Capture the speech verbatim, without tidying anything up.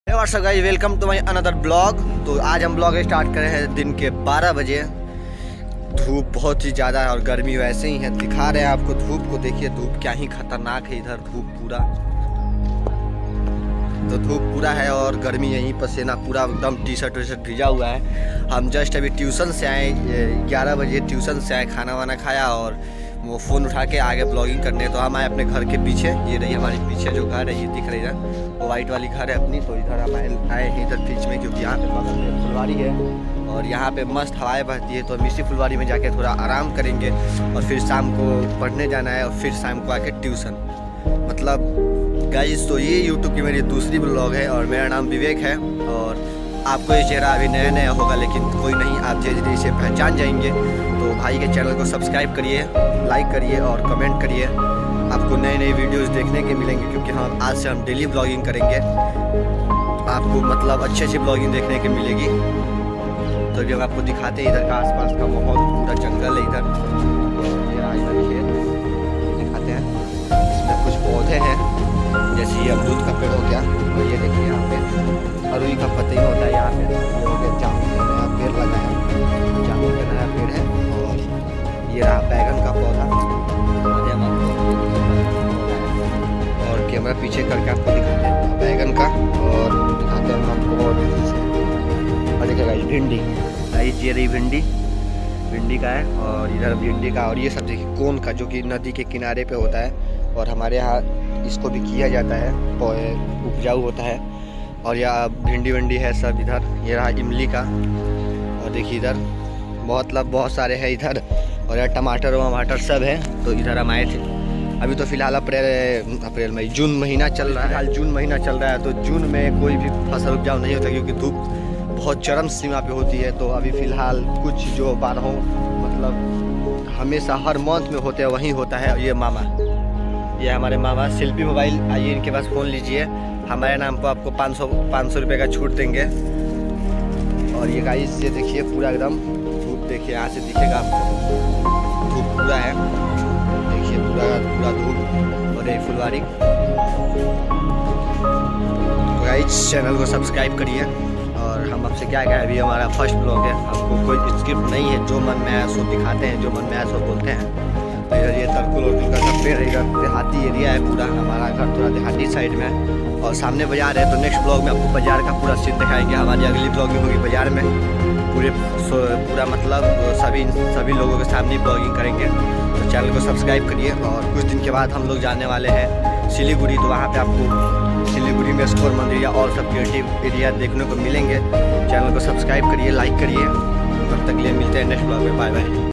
WhatsApp guys, welcome to my another blog. तो आज हम ब्लॉग स्टार्ट कर रहे हैं दिन के बारह बजे। धूप बहुत ही ज़्यादा है और गर्मी वैसे ही है। दिखा रहे हैं आपको धूप को, देखिए धूप क्या ही खतरनाक है। इधर धूप पूरा तो धूप पूरा है और गर्मी यहीं पसीना पूरा एकदम टी शर्ट वी शर्ट भिजा हुआ है। हम जस्ट अभी ट्यूशन से आए, ग्यारह बजे ट्यूशन से आए, खाना वाना खाया और वो फ़ोन उठा के आगे ब्लॉगिंग करने। तो हम आए अपने घर के पीछे, ये रही हमारे पीछे जो घर है, ये दिख रही है वो वाइट वाली घर है अपनी। तो इधर हम आए हैं इधर बीच में, क्योंकि यहाँ पे बगल में फुलवारी है और यहाँ पे मस्त हवाएं बहती है। तो हम इसी फुलवारी में जाके थोड़ा आराम करेंगे और फिर शाम को पढ़ने जाना है और फिर शाम को आके ट्यूशन। मतलब गाइस, तो ये यूट्यूब की मेरी दूसरी ब्लॉग है और मेरा नाम विवेक है। और आपको ये चेहरा अभी नया नया होगा, लेकिन कोई नहीं, आप धीरे धीरे इसे पहचान जाएंगे। तो भाई के चैनल को सब्सक्राइब करिए, लाइक करिए और कमेंट करिए। आपको नए नए वीडियोस देखने के मिलेंगे, क्योंकि हम आज से हम डेली ब्लॉगिंग करेंगे। आपको मतलब अच्छी अच्छी ब्लॉगिंग देखने की मिलेगी। तो अभी हम आपको दिखाते हैं इधर का आसपास का माहौल, पूरा जंगल है इधर। खेत दिखाते हैं, इसमें कुछ पौधे हैं, जैसे ये अमरूद का पेड़ हो गया और ये देखिए यहाँ पे अरुई का पत्ती होता है। यहाँ पे जामुन का नया पेड़ लगा है, जामुन का नया पेड़ है। और ये रहा बैगन का पौधा, और कैमरा पीछे करके आपको दिखाते हैं बैगन का, और दिखाते हैं आपको और और देखिएगा ये भिंडी, ये रही भिंडी, भिंडी का है। और इधर भिंडी का, और ये सब देखिए कोन का, जो कि नदी के किनारे पे होता है और हमारे यहाँ इसको भी किया जाता है, उपजाऊ होता है। और यह भिंडी विंडी है सब इधर। ये रहा इमली का, और देखिए इधर मतलब बहुत सारे हैं इधर। और यार टमाटर वमाटर सब है। तो इधर हम आए थे। अभी तो फिलहाल अप्रैल अप्रैल मई जून महीना चल रहा है, फिलहाल जून महीना चल रहा है। तो जून में कोई भी फसल उपजाऊ नहीं होता, क्योंकि धूप बहुत चरम सीमा पे होती है। तो अभी फ़िलहाल कुछ जो बारहों मतलब हमेशा हर मंथ में होते हैं वहीं होता है। ये मामा, ये हमारे मामा शिल्पी मोबाइल, आइए इनके पास फ़ोन लीजिए, हमारे नाम पर आपको पाँच सौ पाँच सौ रुपये का छूट देंगे। और ये गाइस ये देखिए पूरा एकदम धूप, देखिए यहाँ से दिखेगा आपको धूप पूरा है, देखिए पूरा पूरा धूप। और ये फुलवारी। तो गाइस चैनल को सब्सक्राइब करिए। और हम आपसे क्या कहें, अभी हमारा फर्स्ट ब्लॉग है, आपको कोई स्क्रिप्ट नहीं है, जो मन में आया सो दिखाते हैं, जो मन में आया सो बोलते हैं। इधर ये तरकुल उर्कुल का सब पेड़ है, इधर देहाती एरिया है पूरा, हमारा घर थोड़ा देहाती साइड में है और सामने बाजार है। तो नेक्स्ट ब्लॉग में आपको बाजार का पूरा सीन दिखाएंगे। हमारी अगली ब्लॉगिंग होगी बाजार में, पूरे पूरा मतलब सभी सभी लोगों के सामने ब्लॉगिंग करेंगे। तो चैनल को सब्सक्राइब करिए। और कुछ दिन के बाद हम लोग जाने वाले हैं सिलीगुड़ी, तो वहाँ पर आपको सिलीगुड़ी में स्कोर मंदिर या और सब क्रिएटिव एरिया देखने को मिलेंगे। चैनल को सब्सक्राइब करिए, लाइक करिए। तब तक लिए मिलते हैं नेक्स्ट ब्लॉग में। Bye bye.